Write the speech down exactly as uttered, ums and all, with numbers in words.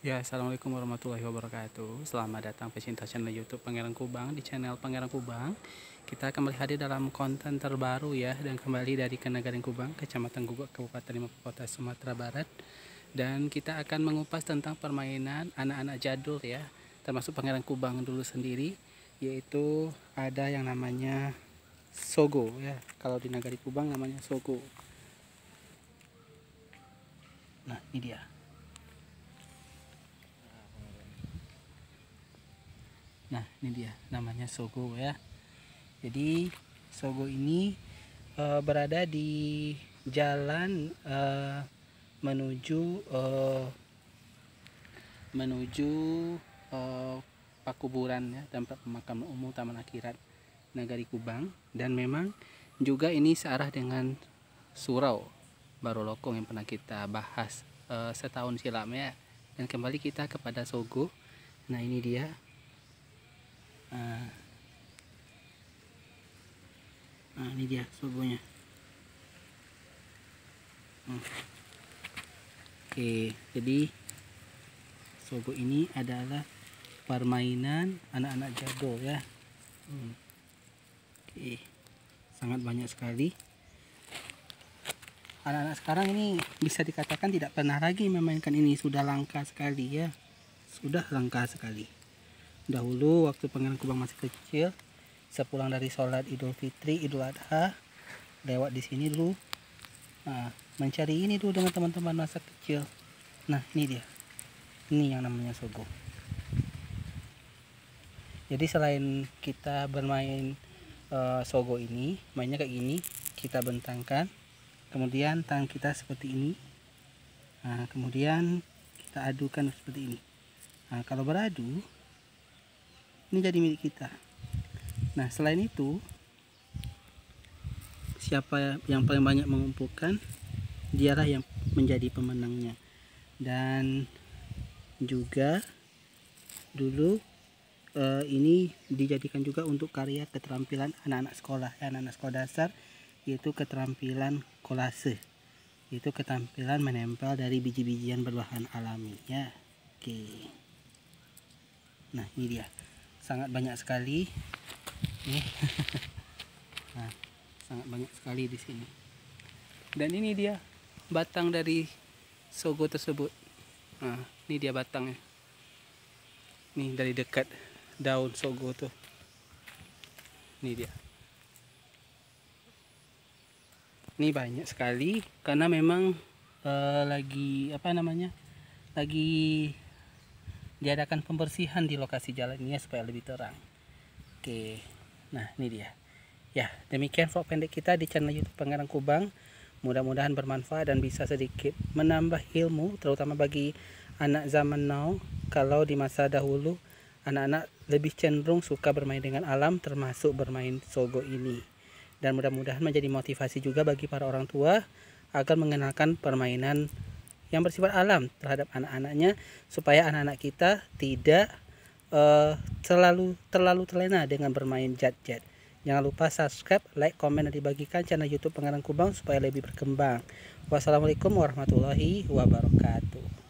Ya, assalamualaikum warahmatullahi wabarakatuh. Selamat datang pecinta channel YouTube Pangeran Kubang. Di channel Pangeran Kubang, kita kembali hadir dalam konten terbaru ya, dan kembali dari Kenagaran Kubang, Kecamatan Guguk, Kabupaten Lima Kota, Sumatera Barat. Dan kita akan mengupas tentang permainan anak-anak jadul ya, termasuk Pangeran Kubang dulu sendiri, yaitu ada yang namanya Sogo ya. Kalau di Nagari Kubang namanya Sogo. Nah, ini dia. Nah, ini dia namanya Sogo ya. Jadi Sogo ini e, berada di jalan e, menuju e, menuju e, Pakuburan ya, tempat pemakaman umum Taman Akhirat Nagari Kubang. Dan memang juga ini searah dengan Surau Barolokong yang pernah kita bahas e, setahun silam ya. Dan kembali kita kepada Sogo. Nah, ini dia. Nah, nah ini dia sogonya. Hmm. Oke, jadi sogo ini adalah permainan anak-anak jadul ya. Hmm. Oke, sangat banyak sekali. Anak-anak sekarang ini bisa dikatakan tidak pernah lagi memainkan ini, sudah langka sekali ya. Sudah langka sekali. Dahulu waktu Pangeran Kubang masih kecil, sepulang dari sholat Idul Fitri, Idul Adha, lewat di sini dulu, nah, mencari ini dulu dengan teman-teman masa kecil. Nah, ini dia, ini yang namanya sogo. Jadi selain kita bermain uh, sogo ini, mainnya kayak gini, kita bentangkan, kemudian tangan kita seperti ini, nah, kemudian kita adukan seperti ini. Nah, kalau beradu, ini jadi milik kita. Nah, selain itu, siapa yang paling banyak mengumpulkan, dialah yang menjadi pemenangnya. Dan juga dulu eh, ini dijadikan juga untuk karya keterampilan anak-anak sekolah, ya, anak-anak sekolah dasar, yaitu keterampilan kolase, yaitu keterampilan menempel dari biji-bijian berbahan alami ya. Oke. Nah, ini dia. Sangat banyak sekali nih. Nah, sangat banyak sekali di sini. Dan ini dia batang dari sogo tersebut. Nah, ini dia batangnya. Nih dari dekat daun sogo tuh. Ini dia. Ini banyak sekali karena memang eh, lagi apa namanya? Lagi diadakan pembersihan di lokasi jalan ini supaya lebih terang. Oke, nah ini dia. Ya, demikian vlog pendek kita di channel YouTube Pangeran Kubang. Mudah-mudahan bermanfaat dan bisa sedikit menambah ilmu, terutama bagi anak zaman now. Kalau di masa dahulu, anak-anak lebih cenderung suka bermain dengan alam, termasuk bermain sogo ini. Dan mudah-mudahan menjadi motivasi juga bagi para orang tua agar mengenalkan permainan yang bersifat alam terhadap anak-anaknya, supaya anak-anak kita tidak uh, terlalu terlalu terlena dengan bermain jet-jet. Jangan lupa subscribe, like, komen, dan dibagikan channel YouTube Pangeran Kubang supaya lebih berkembang. Wassalamualaikum warahmatullahi wabarakatuh.